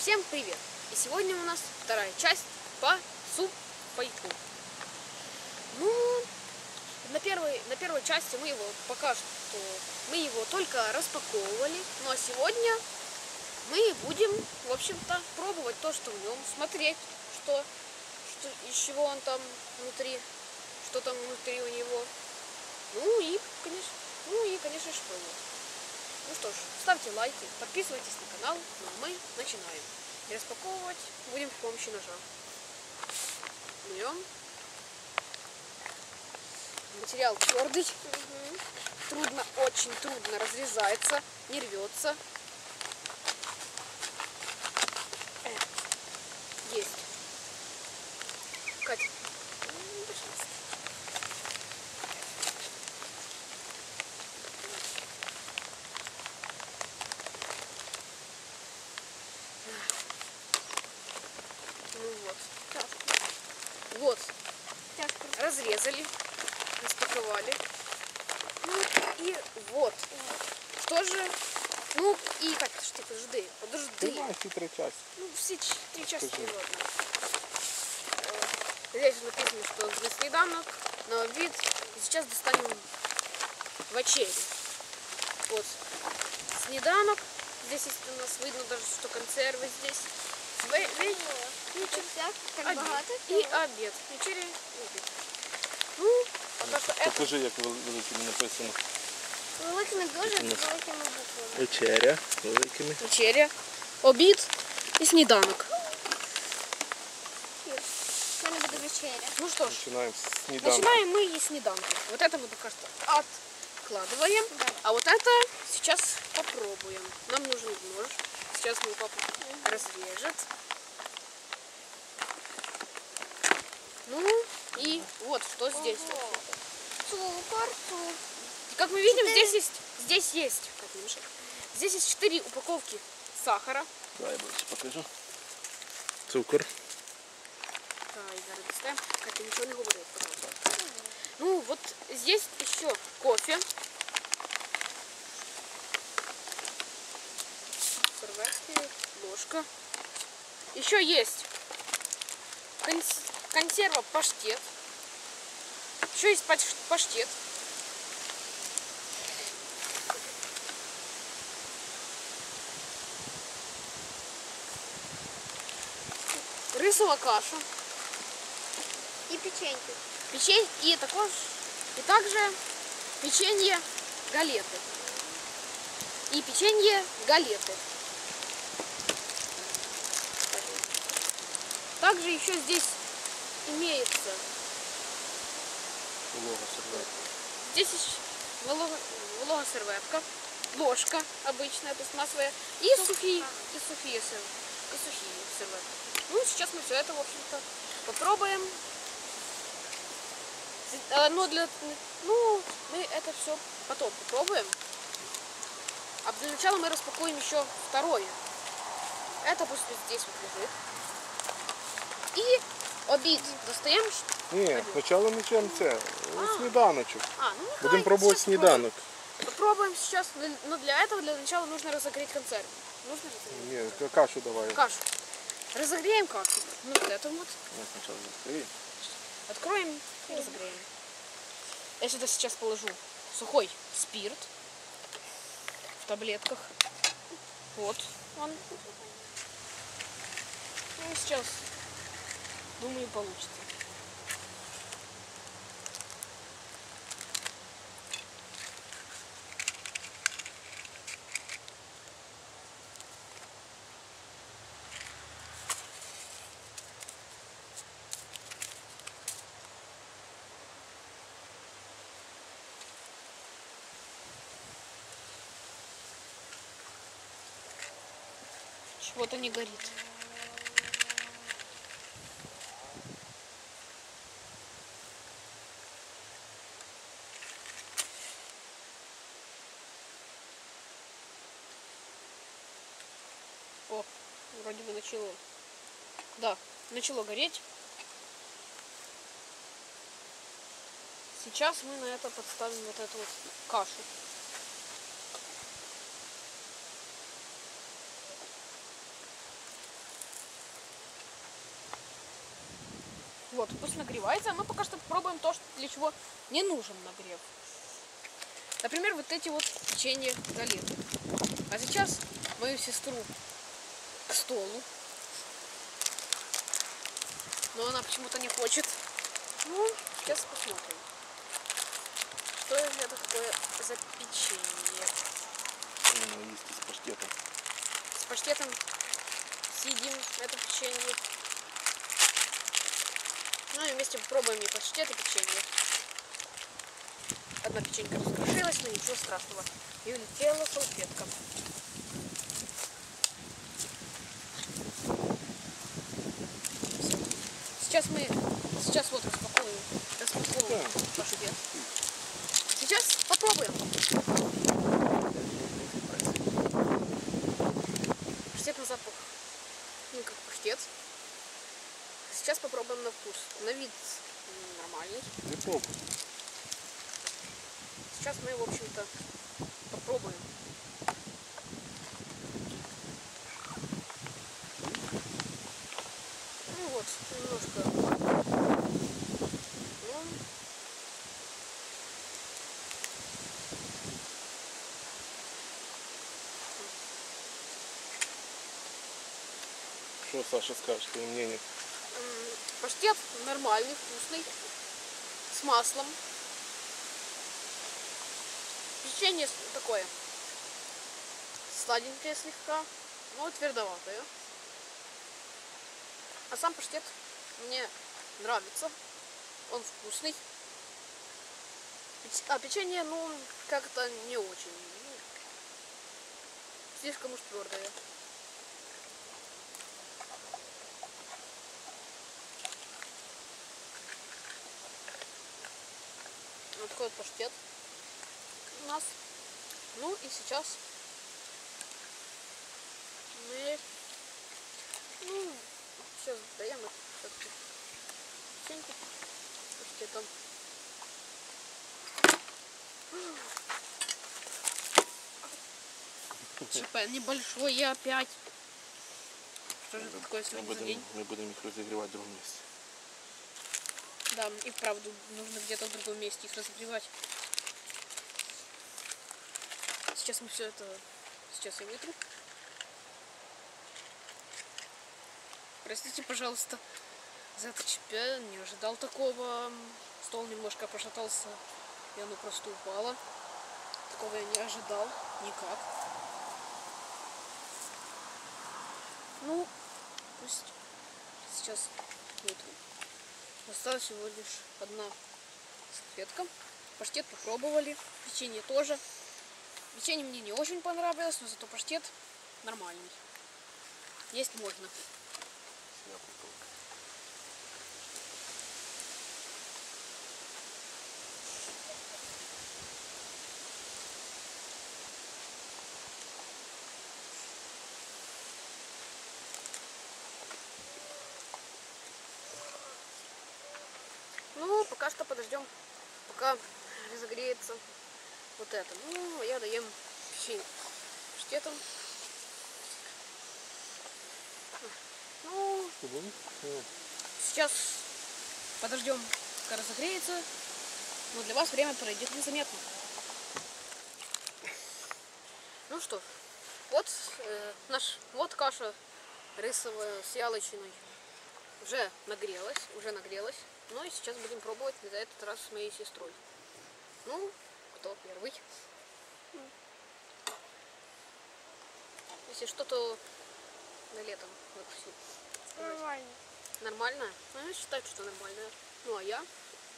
Всем привет! И сегодня у нас вторая часть по суппайку. Ну, на первой части мы его только распаковывали. Ну а сегодня мы будем, в общем-то, пробовать то, что в нем, смотреть, из чего он там внутри, что там внутри у него. Ну и, конечно же, пробовать. Ну что ж, ставьте лайки, подписывайтесь на канал, ну а мы начинаем. И распаковывать будем с помощью ножа. Берем. Материал твердый. Трудно, очень трудно разрезается, не рвется. Есть. Катя, пожалуйста. Ну вот. Вот. Разрезали, распаковали. Ну и вот. Что же? Ну и так, что подожди. Давай всі три части. Ну все три части ладно. Здесь написано, что для сніданок, на обід. И сейчас достанем вечерю. Вот. Сніданок. Здесь есть у нас видно даже, что консервы здесь. Ничего, так багато. И обед. Вечеря и обед. Ну, пока что это... Покажи, як великими написано. Великими дуже великими буквами. Вечеря великими. Вечеря, обід и сніданок. У мене буде вечеря. Ну что ж, Починаємо з сніданку. начинаем мы и сніданки. Вот это мы пока что откладываем. Да. А вот это сейчас попробуем. Нам нужен нож. Сейчас мой папа разрежет. Ну и вот что здесь. Цукор, Как мы видим, здесь есть. Здесь есть 4 упаковки сахара. Давай я ближче покажу. Цукор. Так, зараз достаем. Катя, ничего не говорит, пожалуйста. Ну, вот здесь еще кофе. Серветки, ложка. Еще есть консерва паштет. Еще есть паштет. Рисова каша. і печеньки. И также печенье галеты. И печенье галеты. Также еще здесь имеется здесь волога серветка, ложка обычная пластмассовая и сухие серветки. Ну, сейчас мы все это, в общем-то, попробуем. Мы это все потом попробуем. А для начала мы распакуем еще второе. Это пусть здесь вот лежит. И обід достаємо. Ні, спочатку почнемо це. Сніданочок. Ну, Будемо пробувати сніданок. Попробуем сейчас. Но для этого, для начала нужно разогреть консервы. Нужно разогреть? Ні, кашу давай. Кашу. Разогреем кашу. Ну, вот эту вот. Спочатку закрий. Откроем и разогреем. Я сюда сейчас положу сухой спирт в таблетках. Вот он. Ну, сейчас, думаю, получится. Чего-то не горит. О, вроде бы начало. Да, начало гореть. Сейчас мы на это подставим вот эту вот кашу. Вот, пусть нагревается, а мы пока что попробуем то, для чего не нужен нагрев. Например, вот эти вот печенье галеты. А сейчас мою сестру к столу. Но она почему-то не хочет. Ну, сейчас посмотрим. Что это такое за печенье? Есть с паштетом. С паштетом съедим это печенье. Ну и вместе попробуем и паштет, и печенье. Одна печенька раскрошилась, но ничего страшного. И улетела салфетка. Всё. Сейчас вот распаковываем паштет. Сейчас попробуем. Паштет на запах, ну как паштет. Сейчас попробуем на вкус. На вид нормальный. Не пробуй. Сейчас мы, в общем-то, попробуем. Ну вот, немножко. Ну, Что, Саша, скажешь, твое мнение? паштет нормальный, вкусный, с маслом. Печенье такое сладенькое слегка, но твердоватое. А сам паштет мне нравится, он вкусный. А печенье, ну, как-то не очень. Ну, слишком уж твердое. Вот такой вот паштет у нас. Ну и сейчас мы сейчас даем это печеньку с паштетом. ЧП небольшое опять. Что же такое сегодня за день? Мы будем их разогревать в другом месте. Да, и вправду нужно где-то в другом месте их разогревать. Сейчас мы все это... Сейчас я вытру. Простите, пожалуйста, за это ЧП. Не ожидал такого. Стол немножко пошатался, и оно просто упало. Такого я не ожидал. Никак. Ну, пусть сейчас вытру. Осталась всего лишь одна салфетка. Паштет попробовали. Печенье тоже. Печенье мне не очень понравилось, но зато паштет нормальный. Есть можно. Ну, пока что подождем, пока разогреется вот это. Ну, я доем печенье паштетом. Ну, сейчас подождем, пока разогреется. Но для вас время пройдет незаметно. Ну что, вот вот каша рисовая с яловичиной уже нагрелась. Ну и сейчас будем пробовать на этот раз с моей сестрой. Ну, кто первый? Если что-то на летом выпустим. Нормально. Нормально? Ну, я считаю, что нормально. Ну, а я?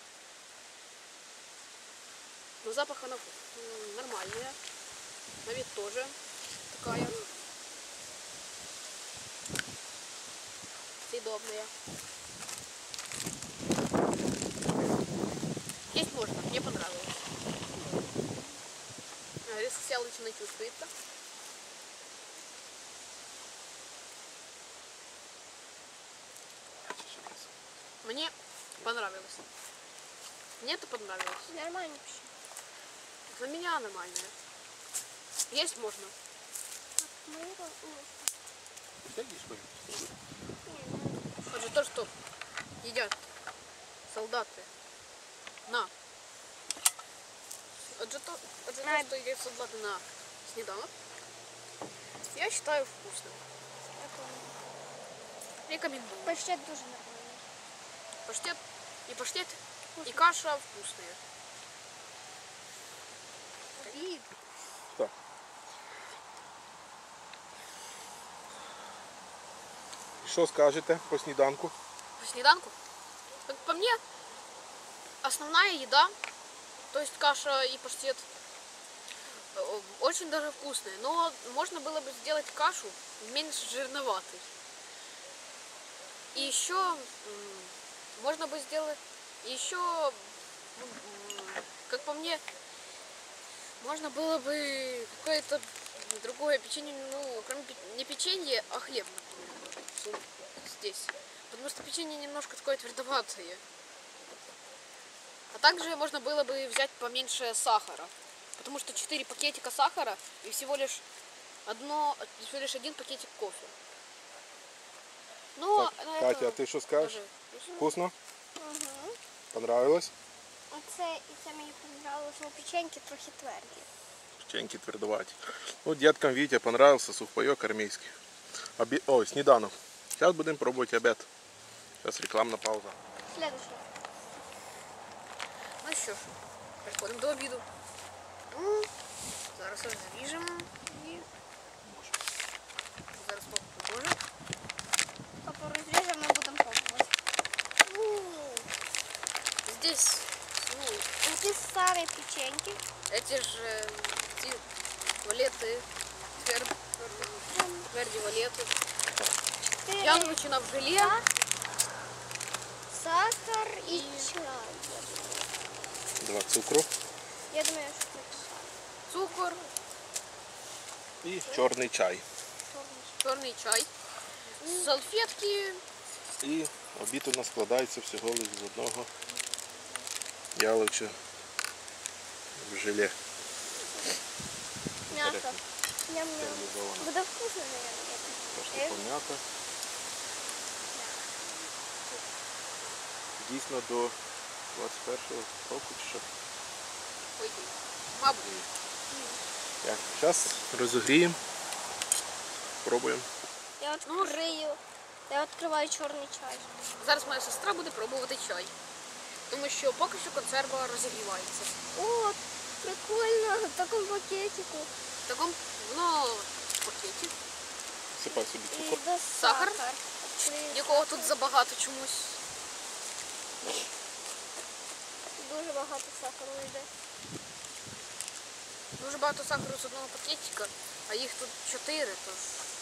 Но запах она нормальная. На вид тоже такая. Съедобная. Есть можно, мне понравилось. Рис с яловичиной чувствуется. Мне понравилось. Мне это понравилось. Нормально вообще. Для меня нормальное. Есть можно. Вот же то, что едят солдати. На. Отже то, что едят солдаты на снеданок, я считаю вкусным. Рекомендую. Паштет дуже нормальний. Паштет, и каша вкусные. И Так. Що скажете по сніданку? по снеданку, как по мне, основная еда, то есть каша и паштет, очень даже вкусные. Но можно было бы сделать кашу меньше жирноватой. И еще можно бы сделать, еще, как по мне, можно было бы какое-то другое печенье, ну, кроме не печенье, а хлеб, например, здесь. Потому что печенье немножко такое твердоватое. А также можно было бы взять поменьше сахара. Потому что 4 пакетика сахара и всего лишь один пакетик кофе. Но Так, Катя, а ти що скажеш? Вкусно? Угу. Понравилось? Оце і це мені подобалося, бо печеньки трохи тверді. Печеньки твердоваті. Ну, деткам Вітя понравился сухпайок армейский. Ой, сніданок. Сейчас будем пробовать обед. Сейчас рекламная пауза. Следующий. Ну що ж, переходимо до обіду. Зараз розріжемо і зараз покажу. Папа розріже, ми будемо пробувати. Здесь, ну, Ці старі печеньки. эти же валеты, тверді валети. Яночина в желе. Сахар і І- чай. 2 цукру Я думаю, що це чай. Цукор, і чорний чай. чорний чай, салфетки. І обід у нас складається всього лише з одного яловича в желе. М'ясо. Ням-ням. Стерилізовано. Буде вкусно, мабуть. Трошки пом'ята. Дійсно до 21-го року чи що. Ой, мабуть. Так, зараз розігріємо. Пробуємо. Я відкриваю чорний чай. Зараз моя сестра буде пробувати чай. Тому що поки що консерва розігрівається. О, прикольно, в такому пакетику. В такому, воно в пакеті, Сипай собі І цукор. до Сахар? Відкрию якого тут забагато чомусь. Дуже багато сахару йде. Дуже багато сахару з одного пакетика, а їх тут 4, тож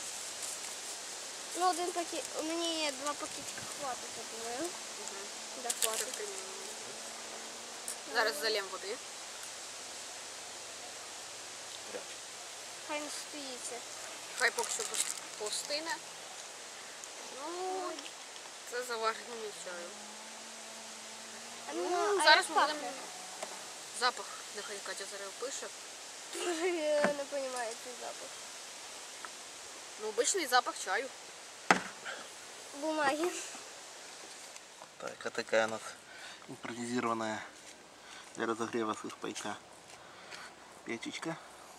Ну, один пакет. У мене є 2 пакетика хватить, я думаю. Да, хватить. зараз залємо води. Хай не стоїться. Хай поки що постине. Ну, це заварення чаю. Ну, а зараз як ми будемо пахне? запах, нехай Катя зараз пише. Я не розумію цей запах. Ну, обичний запах чаю. Бумаги. Так, а такая у нас импровизированная для разогрева сухпайка печечка.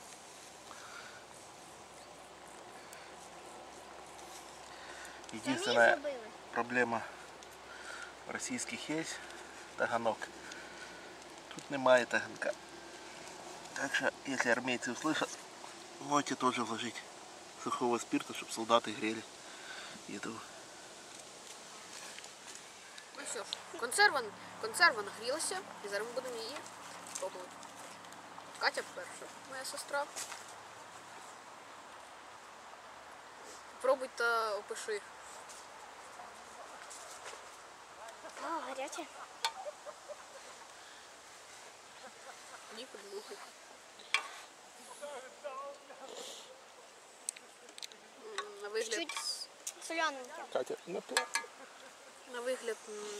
Единственная проблема российских есть таганок. Тут немає таганка. Так что, если армейцы услышат, можете тоже вложить сухого спирта, чтобы солдаты грели еду. Ну що ж, консерва нагрілася і зараз ми будемо її пробувати. Катя перша, моя сестра. Пробуй та опиши. А, гаряче. Ні, подмухай. На вигляд, Чуть соляненьке. Катя, на вигляд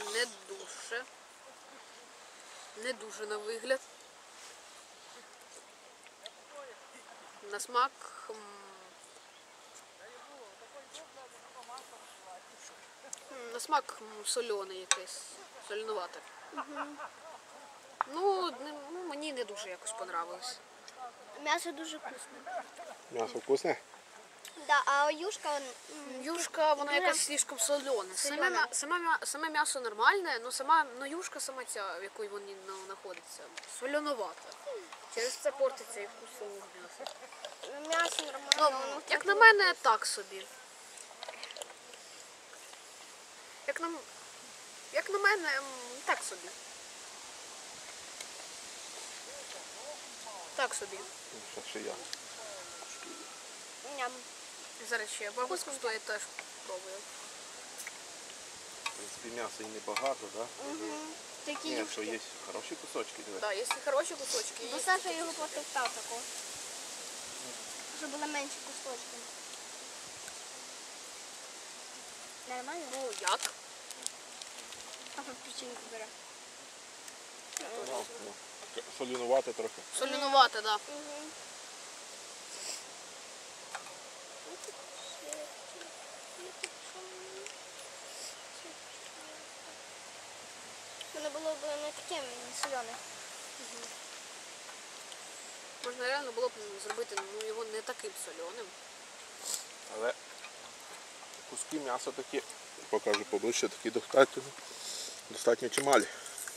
не дуже на вигляд. На смак солений якийсь. Солінувате. Ну, мені не дуже якось понравилось. М'ясо дуже вкусне. М'ясо вкусне? Да, а юшка, Юшка, вона Дуже якась слишком солена. Саме м'ясо нормальне, но юшка сама ця, в якій вони знаходяться, соленувата. Через це портиться і вкус самого м'яса. м'ясо нормально. Ну, воно як на мене, так собі. Як на мене, так собі. Так собі. Зараз ще я. Ням. Зараз ще бабуську стоїть теж пробую. В принципі, м'яса і небагато, так? Такі Ні, юшки. що є хороші кусочки. диви. Так, є хороші кусочки. Бо Є. Саша його потоптав такого. Щоб були менші кусочки. Нормально? Ну, як? Папа печеньку бере. Ну, солінувати трохи. Солінувате, так. Да. Воно було б не таке солене. Можна реально було б зробити його не таким соленим. Але куски м'яса такі, покажу поближче, такі достатньо чималі.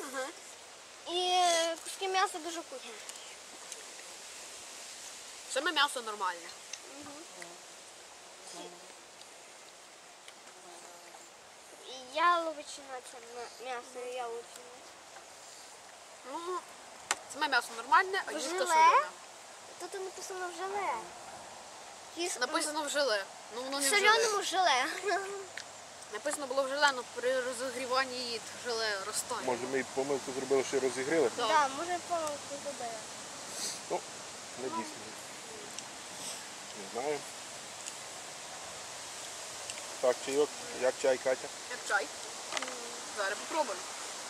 І куски м'яса дуже вкусні. Саме м'ясо нормальне. І яловичина, це м'ясо і яловичина. Ну, саме м'ясо нормальне, а юшка Желе? солена. Тут написано в желе. Написано в желе. Ну воно В не в желе. соленому желе. Написано було в желе, але при розігріванні її желе розтає. Може ми й помилку зробили, що розігріли? Да. Так, може помилку зробили. Ну, не дійсно. Не знаю. Так, чайок. Як чай, Катя? Як чай. Зараз попробуємо.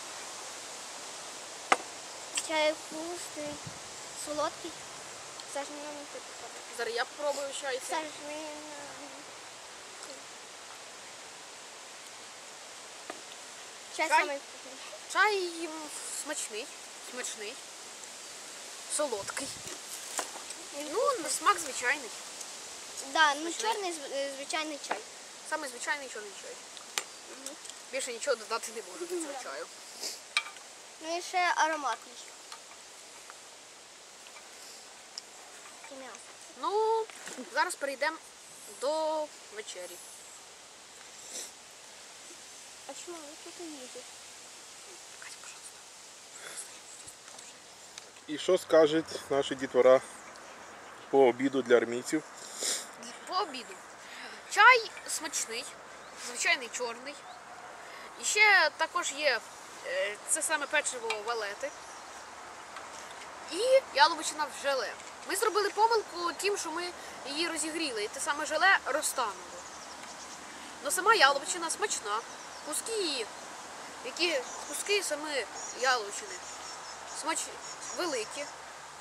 Чай вкусний, солодкий. Саш, не нам не попробуй. Зараз я попробую чай. Саш, ми... Чай Чай? самий вкусний. Чай смачний, солодкий. Ну, на смак звичайний. Да, ну чорний звичайний чай. Саме звичайний чорний чай. Більше нічого додати не можу до цього чаю. Ну і ще ароматний. І м'ясо. Ну, зараз перейдемо до вечері. А чому ви тут їдете? Катя, пожалуйста. І що скажуть наші дітвора по обіду для армійців? По обіду. Чай смачний, звичайний чорний. І ще також є це саме печиво валети. І яловичина в желе. Ми зробили помилку тим, що ми її розігріли. І те саме желе розтануло. Но сама яловичина смачна. Куски саме яловичини великі.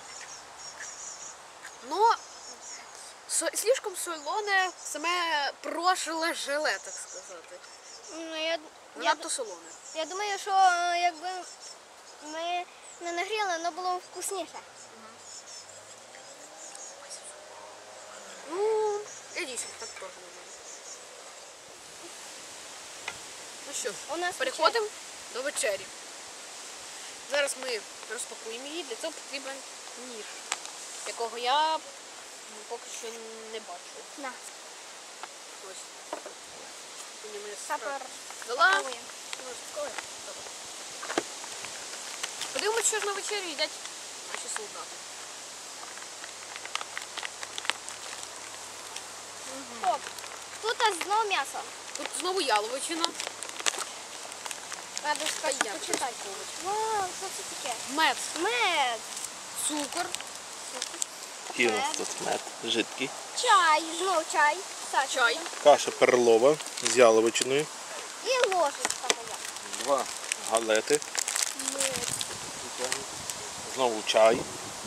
Но слишком солоне саме прошле желе, так сказати. Ну, Надто солоне. я думаю, що якби ми не нагріли, воно було вкусніше. Ну, я дійсно так теж думаю. Ну що ж, У нас переходимо до вечері. Зараз ми розпакуємо її, для цього потрібен ніж, якого я поки що не бачу. На, Ось. Мені мене сапер. дала. Пакуємо. Ну, спокійно. Добре. Подивимось, що ж на вечерю їдять наші солдати. Оп. Тут знову м'ясо. Тут знову яловичина, Треба я почитати. Вау, що це таке? мед, Мед. цукор, Який у нас тут мед жидкий. Чай, знов чай. Саша. чай, Каша перлова з яловичиною. І ложечка моя. 2 галети. Мед. Знову чай.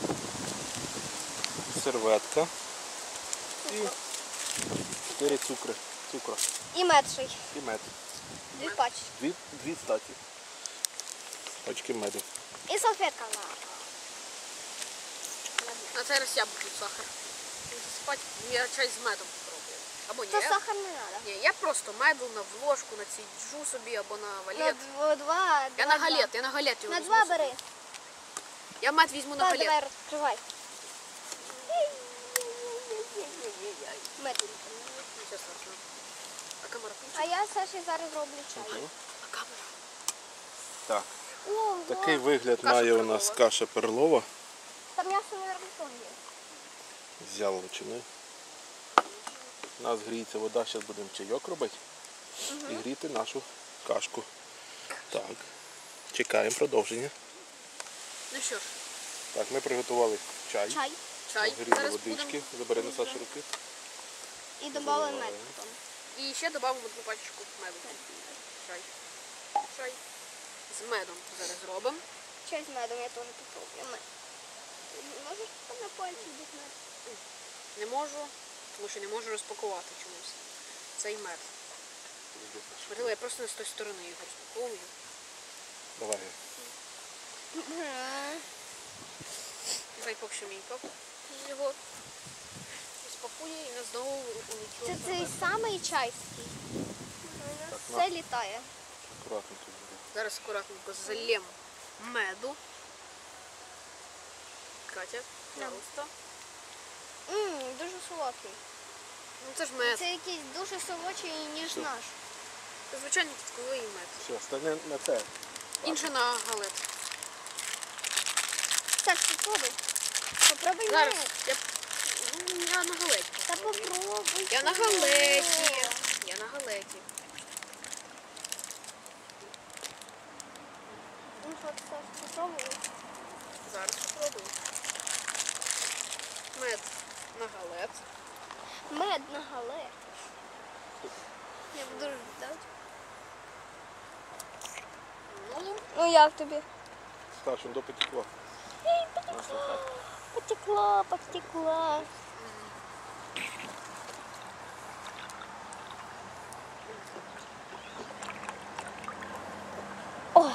Серветка. І 4 цукра. І мед ще й. І мед. Дві пачки. Дві статі. очки меду. І салфетка. На цей раз я буду сахар. Засипати, я чай з медом попробую. Або ні. То сахар не треба. Ні, я просто меду на ложку націджу собі або на На валет. два. Я на галет його На візьму два собі. бери. Я мед візьму на Так, галет. давай, розкривай. Мед. Нічого страшного. А камера А включена? я Саші зараз роблю чай. А камера? Так, Ого, такий вигляд Каша має у нас перлова. каша перлова там м'ясо, мабуть, є. з яловичини. У нас гріється вода, зараз будемо чайок робити і гріти нашу кашку. Так, чекаємо продовження. Ну що ж, Так, ми приготували чай. Чай. чай. Гріли Зараз водички, будемо. забери на Саші руки. І додали мед потім. І ще додамо одну пачку меду. Чай. Чай. З медом зараз зробимо. Чай з медом я теж попробую. Мед. Можеш на пальці бути мед? Не можу, тому що не можу розпакувати чомусь. Цей мед. Можливо, я просто не з тої сторони його розпаковую. Давай. Дай поки що мій пап його розпакує і нас знову Це унічого. цей самий чайський. Все літає. Акуратно тут буде. Зараз акуратненько залємо меду. Катя, пожалуйста. Дуже солодкий. Ну це ж мед. Це якийсь дуже солодший, ніж Що? наш. Це звичайний кістковий мед. Все, стане на це. Інше на галет. Так, попробуй. Попробуй Зараз мед. я на галеті. Та попробуй. Я на галеті. Я на галеті. Ну що, ти Саш, попробуй. Зараз спробую. Мед на галет. Мед на галет. Я буду ждати. Ну, Ну як тобі? Саш, він допотекло. Потекла, потекла. Ой,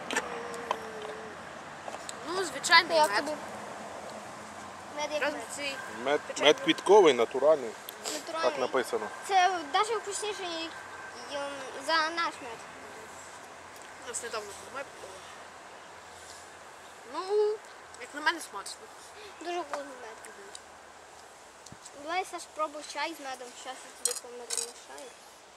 ну звичайний як мед. тобі? Мед як Разве мед. цей Мед квітковий, натуральний. Натуральний. Так написано. Це навіть вкусніше за наш мед. у нас недавно був мед. Ну, як на мене смачно. Дуже вкусний мед. Давай, Саш, пробуй чай з медом. Зараз я тобі помішаю.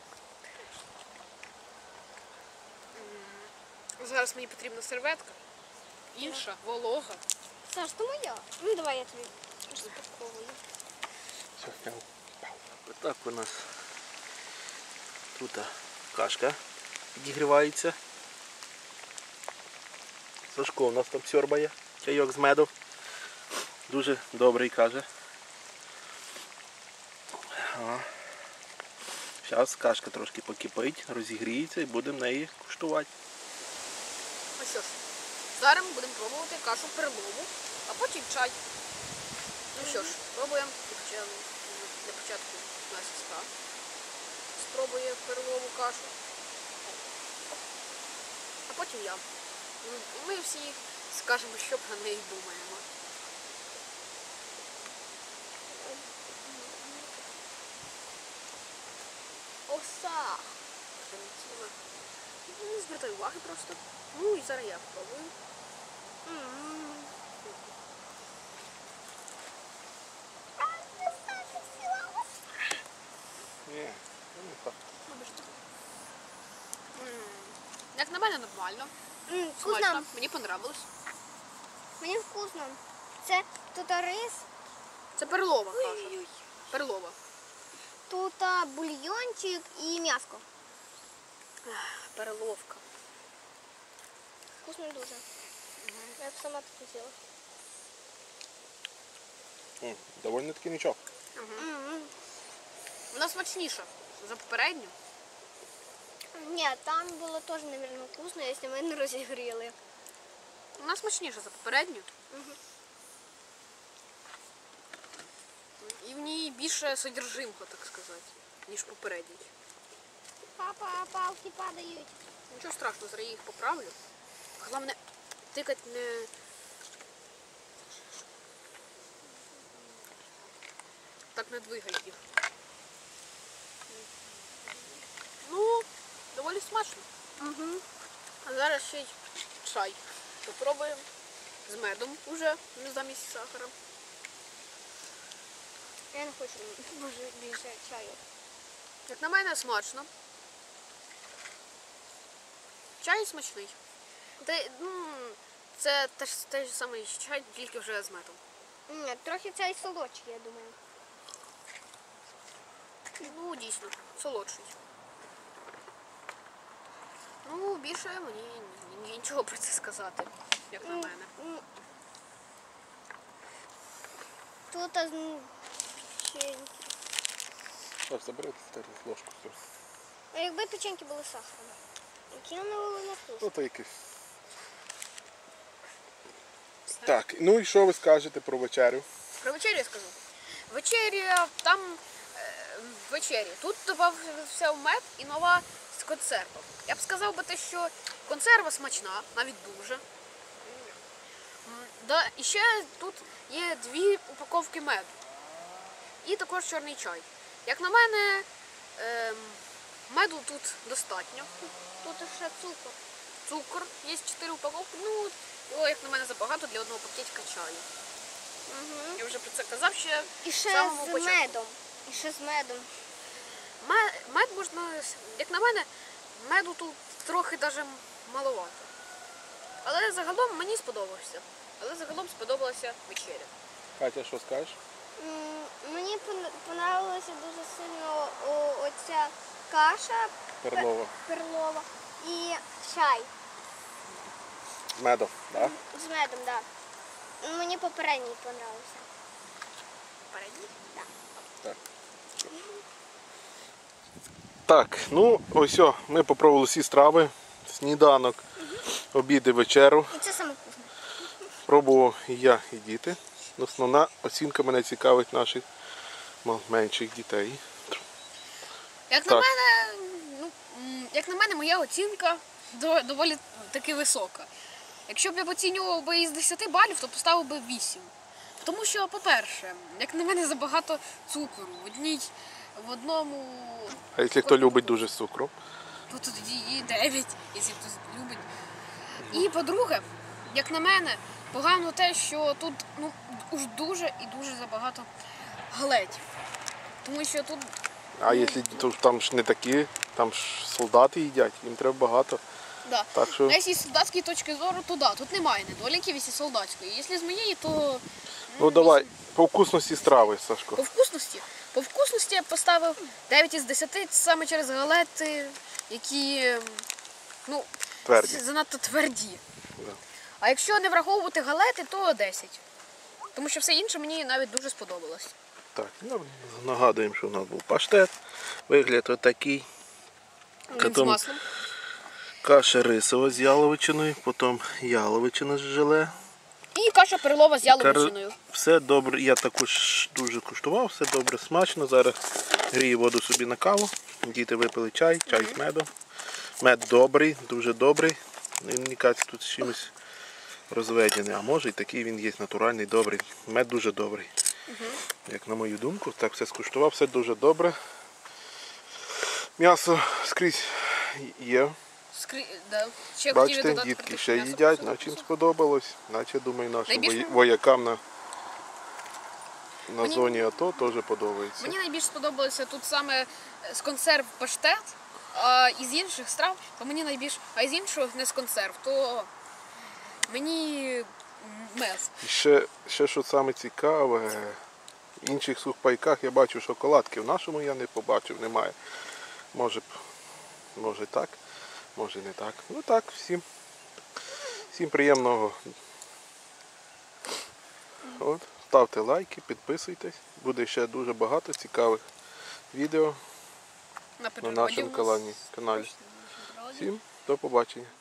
Зараз мені потрібна серветка. Інша, волога. Саш, то моя. Ну давай я тобі розпаковую. Все, сняв. Ось так у нас тут кашка підігрівається. Сашко у нас там сьорбає чайок з медом. Дуже добрий, каже. Зараз кашка трошки покипить, розігріється і будемо неї куштувати. Ну що ж, зараз ми будемо пробувати кашу перлову, а потім чай. Ну що ж, пробуємо. Для початку Настя спробує перлову кашу. А потім я. Ми всі скажемо, що про неї думаємо. Оса. Не звертай уваги просто. Ну і зараз я спробую. Ні, ну так. Як на мене, нормально. Вкусно. Смачно. Мені понравилось. Мені вкусно. Це тут рис, Це перлова каша. Перлова. тут бульйончик і м'яско. Перловка. Вкусно дуже. Я б сама так хотіла. Довольно таки нічого. Вона смачніша за попередню. Ні, там було теж, мабуть, вкусно, якщо ми не розігріли. Вона смачніша за попередню. І в ній більше содержимого, так сказати, ніж попередній. Папа, палки падають. Нічого страшного, зараз я їх поправлю. Головне, тикать не... Так не двигай їх. Ну, доволі смачно. Угу. А зараз ще й чай. Попробуємо з медом уже, не замість сахара. Я не хочу, може, більше чаю. Як на мене, смачно. Чай смачний. Це те ж самий чай, тільки вже з медом. Ні, трохи цей солодкий, я думаю. Ну, дійсно, солодший. Ну, більше мені нічого про це сказати, як на мене. Тут печеньки. Так, заберете ложку. Все. А якби печеньки були сахаром? Які вони були на вкус? Ну, то якийсь. Так, ну і що ви скажете про вечерю? Про вечерю я скажу. Вечеря, там вечері. Тут додався мед і нова консерва. Я б сказав би те, що консерва смачна, навіть дуже. Да, і ще тут є 2 упаковки меду. І також чорний чай. Як на мене, меду тут достатньо. Тут ще цукор. Цукор, є 4 упаковки. Ну, його, як на мене, забагато для одного пакетика чаю. Угу. Я вже про це казав ще І в ще самому з початку. медом. І ще з медом. Мед можна, як на мене, меду тут трохи навіть маловато. Але загалом мені сподобався. Сподобалася вечеря. Катя, що скажеш? Мені понравилася дуже сильно оця каша Перлова. перлова і чай З медом, так? з медом, так. Да. Мені попередній понравився. Передній? Так. Так, ну ось о, ми попробували всі страви, сніданок, обід і вечеру. І це саме вкусне. Пробував і я, і діти. Основна оцінка мене цікавить наших менших дітей. Як Так. на мене, моя оцінка доволі таки висока. Якщо б я оцінював би із 10 балів, то поставив би 8. Тому що, по-перше, як на мене, забагато цукру. В одному... А якщо хто любить дуже з цукром? То тоді і 9, якщо хтось любить. І по-друге, як на мене, погано те, що тут уж дуже і дуже забагато галетів. Тому що тут... А якщо то там ж не такі, там ж солдати їдять, їм треба багато. Да. Так що... Якщо з солдатської точки зору, то да, тут немає недоліків, якщо з солдатської. Якщо з моєї, то... Ну давай, по вкусності страви, Сашко. По вкусності я поставив 9 із 10, саме через галети, які Тверді. занадто тверді. Да. А якщо не враховувати галети, то 10. Тому що все інше мені навіть дуже сподобалось. Так, ну, нагадуємо, що у нас був паштет. Вигляд отакий. Він з Потім маслом. каша рисова з яловичиною, потім яловичина з желе. І каша перлова з яловичиною. Все добре, я також дуже куштував, все добре, смачно. Зараз грію воду собі на каву. Діти випили чай з медом. Мед добрий, дуже добрий. Мені кажуть, тут з чимось розведений. А може і такий він є натуральний, добрий. Мед дуже добрий. Як на мою думку, так все скуштував, все дуже добре. М'ясо скрізь є. Да. Ще хотів Бачите, додати дітки картоплю, ще м'ясо, їдять, все наче їм вкусно. сподобалось. Наче, думаю, нашим Найбільше- воякам на Мені- зоні АТО теж подобається. Мені найбільше сподобалося тут саме з консерв паштет, а із інших страв, то мені найбільше, а із іншого не з консерв, то мені мез. І ще що саме цікаве, в інших сухпайках я бачу шоколадки, в нашому я не побачив, немає. Може так, може не так. Ну так, всім приємного. От, ставте лайки, підписуйтесь. Буде ще дуже багато цікавих відео На на нашому каналі. Всім до побачення.